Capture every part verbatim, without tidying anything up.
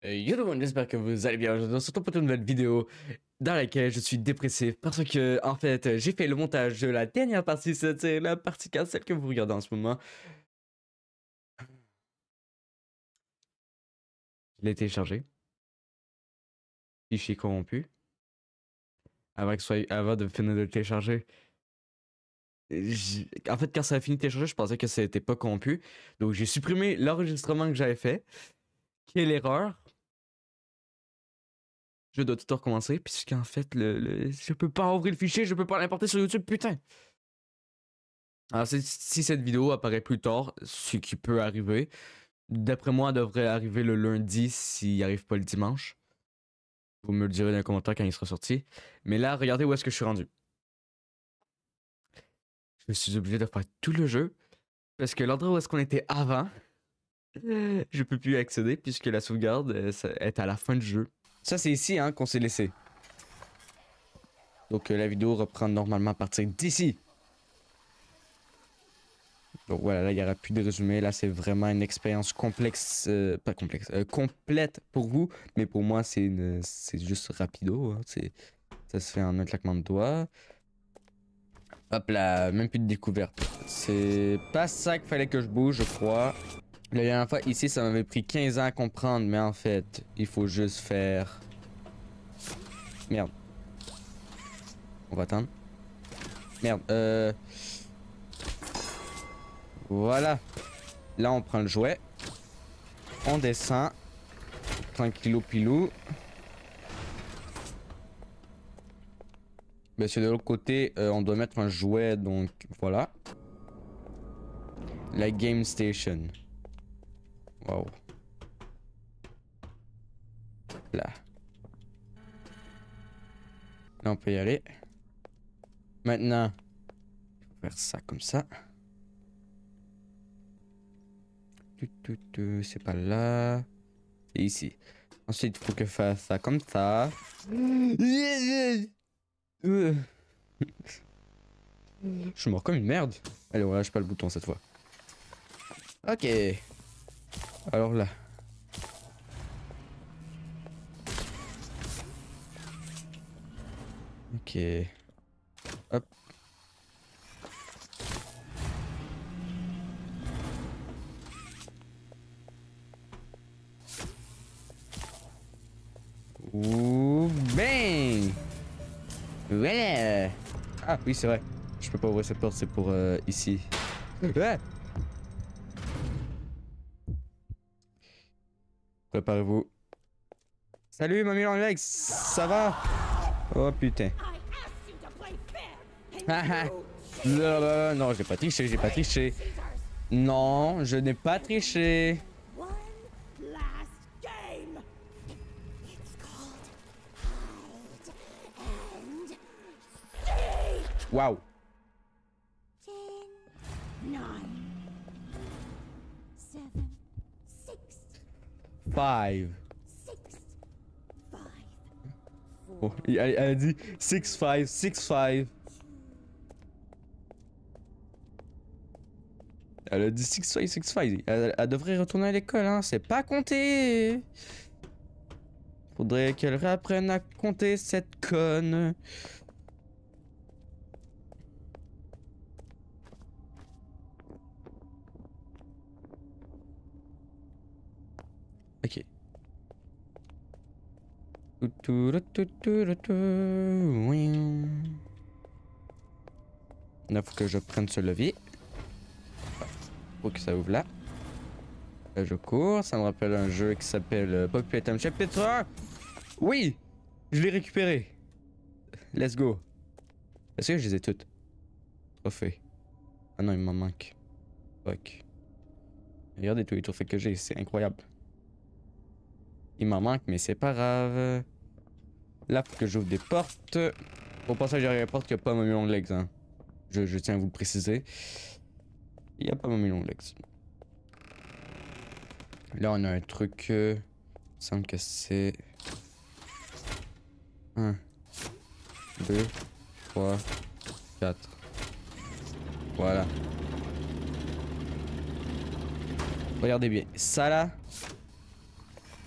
Euh, Yo tout le monde, j'espère que vous allez bien. Aujourd'hui, on se retrouve pour une nouvelle vidéo dans laquelle je suis dépressif parce que, en fait, j'ai fait le montage de la dernière partie, c'est la partie quatre, celle que vous regardez en ce moment. Je l'ai téléchargé. Fichier corrompu. Avant, que ce soit, avant de finir de le télécharger. J'- En fait, quand ça a fini de télécharger, je pensais que ça n'était pas corrompu. Donc, j'ai supprimé l'enregistrement que j'avais fait. Quelle erreur! Je dois tout recommencer, puisqu'en fait, le, le- je peux pas ouvrir le fichier, je peux pas l'importer sur YouTube, putain! Alors, si, si cette vidéo apparaît plus tard, ce qui peut arriver, d'après moi, elle devrait arriver le lundi s'il arrive pas le dimanche. Vous me le direz dans les commentaires quand il sera sorti. Mais là, regardez où est-ce que je suis rendu. Je suis obligé de faire tout le jeu, parce que l'endroit où est-ce qu'on était avant, je peux plus y accéder, puisque la sauvegarde euh, ça- est à la fin du jeu. Ça, c'est ici hein, qu'on s'est laissé. Donc, euh, la vidéo reprend normalement à partir d'ici. Donc voilà, là, il n'y aura plus de résumé. Là, c'est vraiment une expérience complexe, euh, pas complexe, euh, complète pour vous. Mais pour moi, c'est une, c'est juste rapido. Hein, c'est, ça se fait en un claquement de doigts. Hop là, même plus de découverte. C'est pas ça qu'il fallait que je bouge, je crois. La dernière fois, ici, ça m'avait pris quinze ans à comprendre. Mais en fait, il faut juste faire... Merde. On va attendre. Merde, euh... Voilà. Là, on prend le jouet. On descend. Tranquillou pilou. Mais c'est de l'autre côté, euh, on doit mettre un jouet, donc voilà. La Game Station. Wow. Là. Là, on peut y aller. Maintenant, il faut faire ça comme ça. C'est pas là. C'est ici. Ensuite, il faut que je fasse ça comme ça. Je suis mort comme une merde. Allez, on lâche pas le bouton cette fois. Ok. Alors là. Ok. Hop. Ouh, bang! Voilà! Ah oui, c'est vrai. Je peux pas ouvrir cette porte, c'est pour euh, ici. Ah! Préparez-vous. Salut, mamie Longlegs! Ça va? Oh putain. Non, non, j'ai pas triché, j'ai pas triché. Non, je n'ai pas triché. Waouh. Five. Oh, elle, elle a dit six five, six five. Elle a dit six five, six five. Elle, elle devrait retourner à l'école, hein. C'est pas compter. Faudrait qu'elle réapprenne à compter cette conne. Ok. Là, faut que je prenne ce levier. Faut que ça ouvre là. Là, je cours. Ça me rappelle un jeu qui s'appelle euh, Population Chapitre un. Oui! Je l'ai récupéré. Let's go. Est-ce que je les ai toutes? Trophées. Ah non, il m'en manque. Fuck. Regardez tous les trophées que j'ai, c'est incroyable. Il m'en manque, mais c'est pas grave. Là, faut que j'ouvre des portes. Au passage derrière les portes, il n'y a pas Mommy Long Legs. Hein. Je, je tiens à vous le préciser. Il n'y a pas Mommy Long Legs. Là, on a un truc. Euh... Il me semble que c'est. un, deux, trois, quatre. Voilà. Regardez bien. Ça là.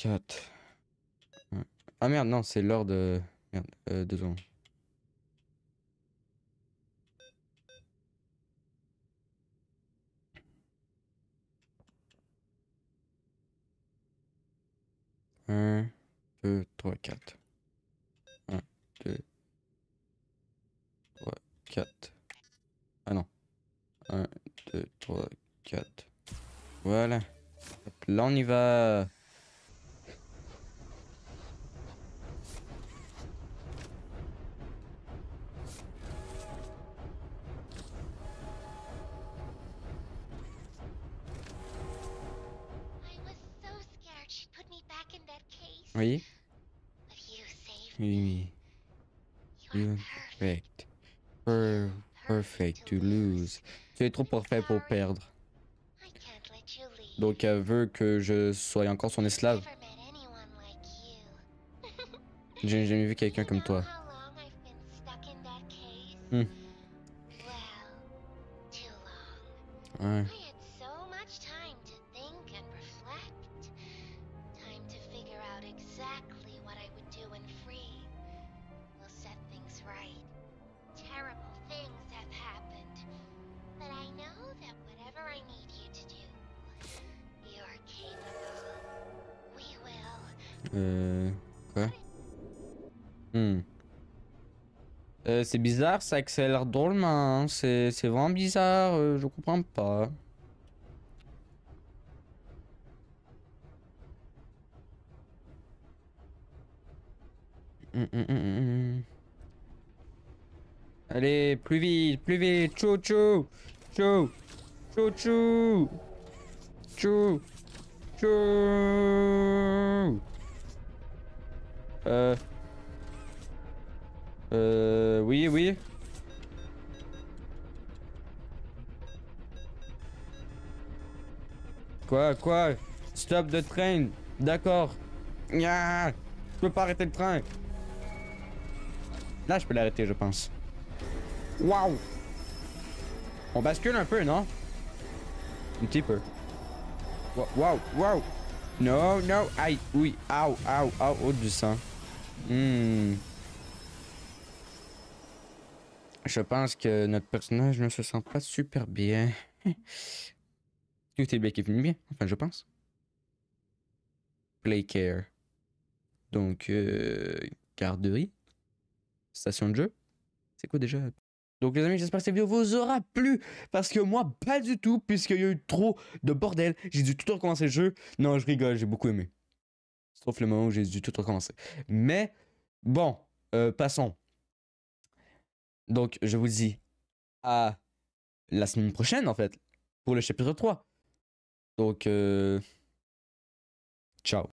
quatre. Ah merde, non, c'est l'ordre de... Merde, euh, deux secondes. un, deux, trois, quatre. un, deux, trois, quatre. Ah non. un, deux, trois, quatre. Voilà. Hop, là, on y va. Oui. Oui. You perfect. Per perfect to lose. Tu es trop parfait pour perdre. Donc elle veut que je sois encore son esclave. J'ai jamais vu quelqu'un comme toi. Hmm. Ouais. Euh... Quoi? Hmm. Euh, c'est bizarre, ça accélère drôlement. Hein. C'est vraiment bizarre, euh, je comprends pas. Hum, hum, hum, hum. Allez, plus vite, plus vite. Chou chou. Chou. Chou chou. Chou. Chou. Euh... Euh... Oui, oui. Quoi, quoi? Stop the train. D'accord. Ah, je peux pas arrêter le train. Là, je peux l'arrêter, je pense. Waouh! On bascule un peu, non? Un petit peu. Waouh, waouh! Non, non, aïe, oui, aïe, aïe, aïe, oh, du sang. Hmm. Je pense que notre personnage ne se sent pas super bien. Tout est bien qui finit bien, enfin, je pense. Play care. Donc, euh, garderie. Station de jeu. C'est quoi déjà? Donc les amis, j'espère que cette vidéo vous aura plu, parce que moi, pas du tout, puisqu'il y a eu trop de bordel. J'ai dû tout recommencer le jeu. Non, je rigole, j'ai beaucoup aimé. Sauf le moment où j'ai dû tout recommencer. Mais, bon, euh, passons. Donc, je vous dis à la semaine prochaine, en fait, pour le chapitre trois. Donc, euh... ciao.